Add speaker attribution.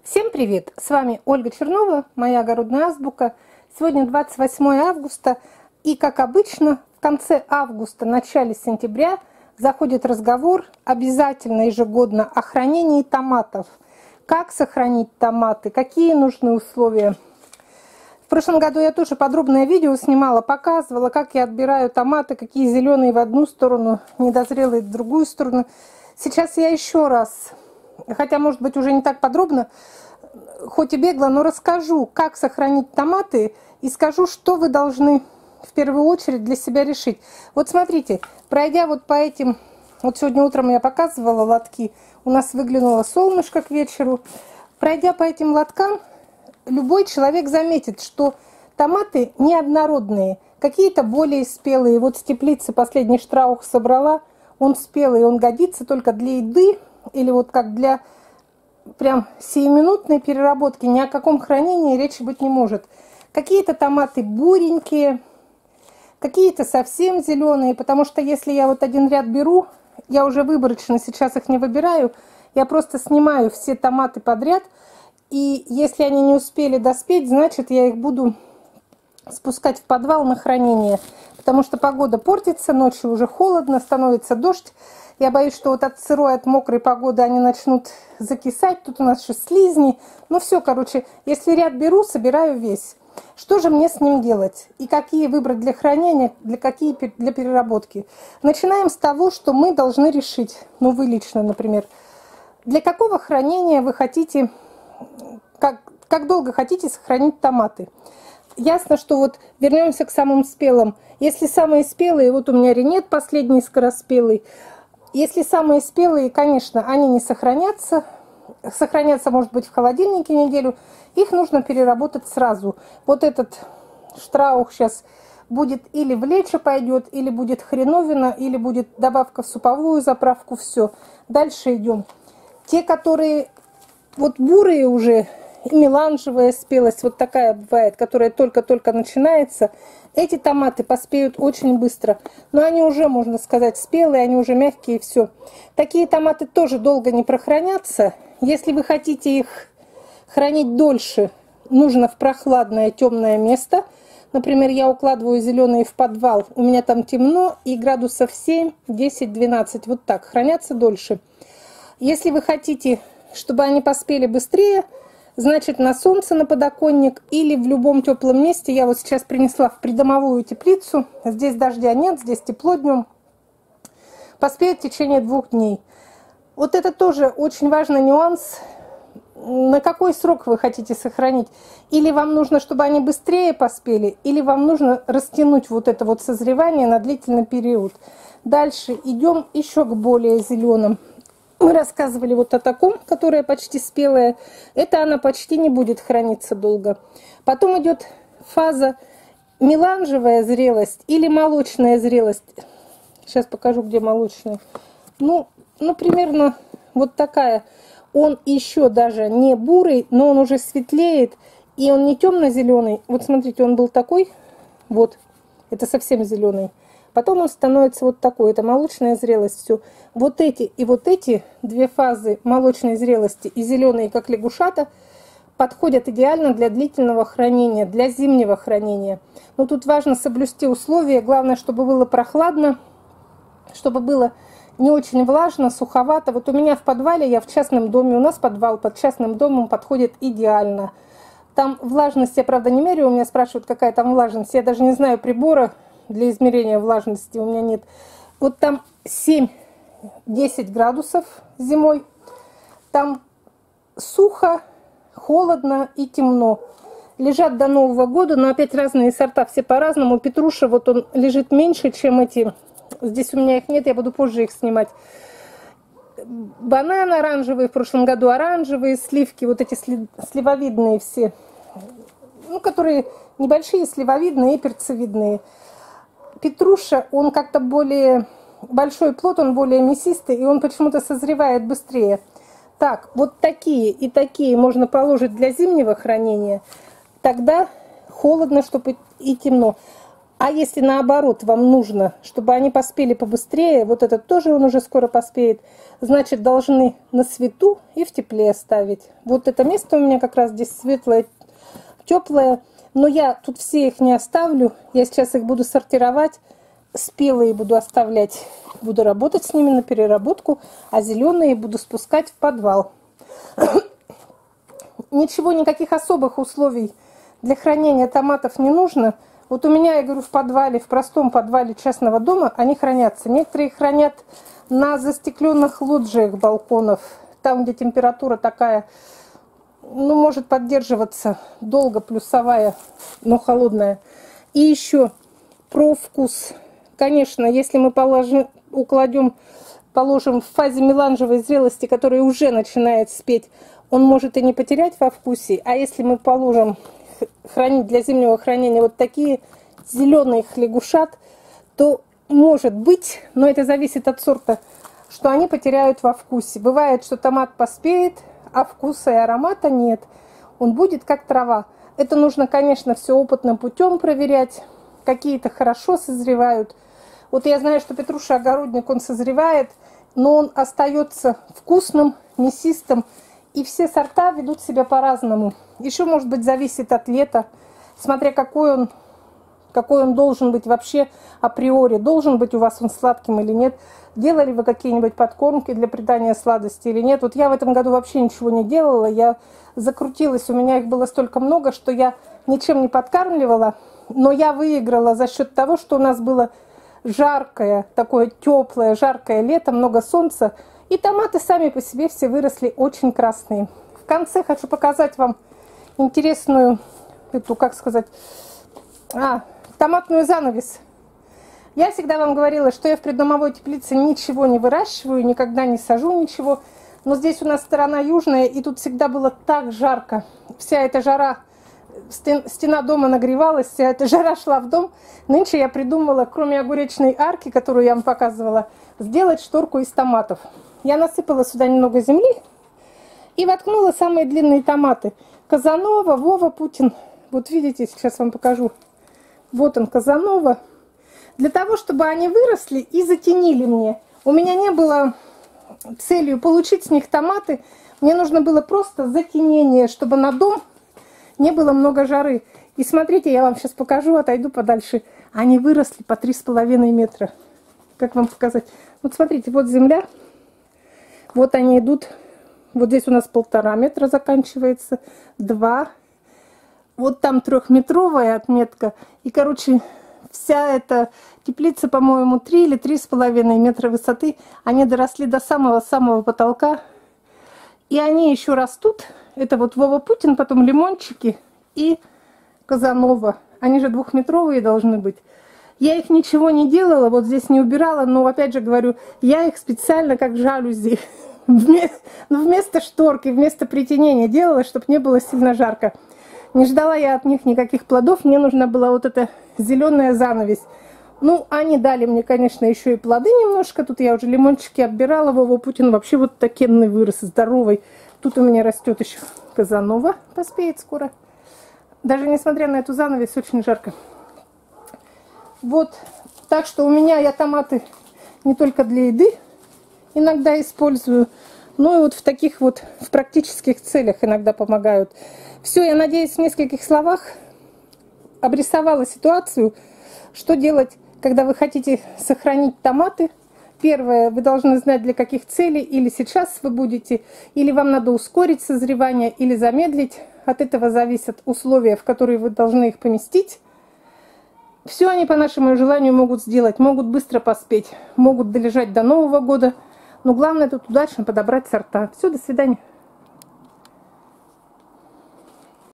Speaker 1: Всем привет! С вами Ольга Чернова, моя огородная азбука. Сегодня 28 августа, и, как обычно, в конце августа, начале сентября заходит разговор обязательно ежегодно о хранении томатов. Как сохранить томаты, какие нужны условия. В прошлом году я тоже подробное видео снимала, показывала, как я отбираю томаты, какие зеленые в одну сторону, недозрелые в другую сторону. Сейчас я еще раз, хотя, может быть, уже не так подробно, хоть и бегло, но расскажу, как сохранить томаты, и скажу, что вы должны в первую очередь для себя решить. Вот смотрите, пройдя вот по этим, вот сегодня утром я показывала лотки, у нас выглянуло солнышко к вечеру. Пройдя по этим лоткам, любой человек заметит, что томаты неоднородные, какие-то более спелые. Вот с теплицы последний штраух собрала, он спелый, он годится только для еды или вот как для прям сиюминутной переработки, ни о каком хранении речи быть не может. Какие-то томаты буренькие, какие-то совсем зеленые, потому что если я вот один ряд беру, я уже выборочно сейчас их не выбираю, я просто снимаю все томаты подряд, и если они не успели доспеть, значит я их буду спускать в подвал на хранение, потому что погода портится, ночью уже холодно, становится дождь. Я боюсь, что вот от сырой, от мокрой погоды они начнут закисать. Тут у нас еще слизни. Ну все, короче, если ряд беру, собираю весь. Что же мне с ним делать? И какие выбрать для хранения, какие для переработки? Начинаем с того, что мы должны решить, ну вы лично, например, для какого хранения вы хотите, как долго хотите сохранить томаты. Ясно, что вот вернемся к самым спелым. Если самые спелые, вот у меня ренет последний скороспелый. Если самые спелые, конечно, они не сохранятся. Сохранятся, может быть, в холодильнике неделю. Их нужно переработать сразу. Вот этот штраух сейчас будет или в лечо пойдет, или будет хреновина, или будет добавка в суповую заправку. Все. Дальше идем. Те, которые вот бурые уже, и меланжевая спелость, вот такая бывает, которая только-только начинается. Эти томаты поспеют очень быстро, но они уже, можно сказать, спелые, они уже мягкие, и все. Такие томаты тоже долго не прохранятся. Если вы хотите их хранить дольше, нужно в прохладное темное место. Например, я укладываю зеленые в подвал, у меня там темно, и градусов 7, 10, 12, вот так, хранятся дольше. Если вы хотите, чтобы они поспели быстрее, значит, на солнце, на подоконник или в любом теплом месте. Я вот сейчас принесла в придомовую теплицу. Здесь дождя нет, здесь тепло днем. Поспеет в течение 2 дней. Вот это тоже очень важный нюанс. На какой срок вы хотите сохранить? Или вам нужно, чтобы они быстрее поспели, или вам нужно растянуть вот это вот созревание на длительный период. Дальше идем еще к более зеленым. Мы рассказывали вот о таком, которая почти спелая. Это она почти не будет храниться долго. Потом идет фаза меланжевая зрелость или молочная зрелость. Сейчас покажу, где молочная. Ну, примерно вот такая. Он еще даже не бурый, но он уже светлеет. И он не темно-зеленый. Вот смотрите, он был такой. Вот, это совсем зеленый. Потом он становится вот такой, это молочная зрелость, все. Вот эти и вот эти две фазы молочной зрелости и зеленые, как лягушата, подходят идеально для длительного хранения, для зимнего хранения. Но тут важно соблюсти условия, главное, чтобы было прохладно, чтобы было не очень влажно, суховато. Вот у меня в подвале, я в частном доме, у нас подвал под частным домом подходит идеально. Там влажность, я правда не меряю, у меня спрашивают, какая там влажность, я даже не знаю прибора для измерения влажности, у меня нет. Вот там 7-10 градусов зимой. Там сухо, холодно и темно. Лежат до Нового года, но опять разные сорта, все по-разному. Петруша, вот он лежит меньше, чем эти. Здесь у меня их нет, я буду позже их снимать. Банан оранжевый, в прошлом году оранжевые, сливки, вот эти сливовидные все. Ну, которые небольшие, сливовидные и перцевидные. Петруша, он как-то более большой плод, он более мясистый, и он почему-то созревает быстрее. Так, вот такие и такие можно положить для зимнего хранения. Тогда холодно, чтобы и темно. А если наоборот вам нужно, чтобы они поспели побыстрее, вот этот тоже он уже скоро поспеет, значит должны на свету и в тепле оставить. Вот это место у меня как раз здесь светлое, теплое, но я тут все их не оставлю, я сейчас их буду сортировать, спелые буду оставлять, буду работать с ними на переработку, а зеленые буду спускать в подвал. Ничего, никаких особых условий для хранения томатов не нужно. Вот у меня, я говорю, в подвале, в простом подвале частного дома они хранятся. Некоторые хранят на застекленных лоджиях балконов, там, где температура такая, ну, может поддерживаться долго, плюсовая, но холодная. И еще про вкус. Конечно, если мы положим в фазе меланжевой зрелости, которая уже начинает спеть, он может и не потерять во вкусе. А если мы положим хранить для зимнего хранения вот такие зеленые лягушат, то может быть, но это зависит от сорта, что они потеряют во вкусе. Бывает, что томат поспеет, а вкуса и аромата нет. Он будет как трава. Это нужно, конечно, все опытным путем проверять. Какие-то хорошо созревают. Вот я знаю, что петруша огородник, он созревает, но он остается вкусным, мясистым. И все сорта ведут себя по-разному. Еще, может быть, зависит от лета, смотря какой он должен быть вообще априори. Должен быть у вас он сладким или нет. Делали вы какие-нибудь подкормки для придания сладости или нет. Вот я в этом году вообще ничего не делала. Я закрутилась, у меня их было столько много, что я ничем не подкармливала. Но я выиграла за счет того, что у нас было жаркое, такое теплое, жаркое лето, много солнца. И томаты сами по себе все выросли очень красные. В конце хочу показать вам интересную, эту, как сказать, томатную занавес. Я всегда вам говорила, что я в придомовой теплице ничего не выращиваю, никогда не сажу ничего. Но здесь у нас сторона южная, и тут всегда было так жарко. Вся эта жара, стена дома нагревалась, вся эта жара шла в дом. Нынче я придумала, кроме огуречной арки, которую я вам показывала, сделать шторку из томатов. Я насыпала сюда немного земли и воткнула самые длинные томаты. Казанова, Вова, Путин. Вот видите, сейчас вам покажу. Вот он, Казанова. Для того, чтобы они выросли и затенили мне. У меня не было целью получить с них томаты. Мне нужно было просто затенение, чтобы на дом не было много жары. И смотрите, я вам сейчас покажу, отойду подальше. Они выросли по 3,5 метра. Как вам показать? Вот смотрите, вот земля. Вот они идут. Вот здесь у нас 1,5 метра заканчивается. 2. Вот там 3-метровая отметка. И, короче, вся эта теплица, по-моему, 3 или 3,5 метра высоты. Они доросли до самого-самого потолка. И они еще растут. Это вот Вова Путин, потом лимончики и Казанова. Они же 2-метровые должны быть. Я их ничего не делала, вот здесь не убирала, но опять же говорю, я их специально как жалюзи вместо шторки, вместо притенения делала, чтобы не было сильно жарко. Не ждала я от них никаких плодов, мне нужна была вот эта зеленая занавесь. Ну, они дали мне, конечно, еще и плоды немножко. Тут я уже лимончики отбирала. Вова Путин вообще вот такенный вырос, здоровый. Тут у меня растет еще Казанова, поспеет скоро. Даже несмотря на эту занавесь, очень жарко. Вот, так что у меня я томаты не только для еды иногда использую, но и вот в таких вот, в практических целях иногда помогают. Все, я надеюсь, в нескольких словах обрисовала ситуацию, что делать, когда вы хотите сохранить томаты. Первое, вы должны знать, для каких целей, или сейчас вы будете, или вам надо ускорить созревание, или замедлить. От этого зависят условия, в которые вы должны их поместить. Все они по нашему желанию могут сделать, могут быстро поспеть, могут долежать до Нового года. Но главное тут удачно подобрать сорта. Все, до свидания.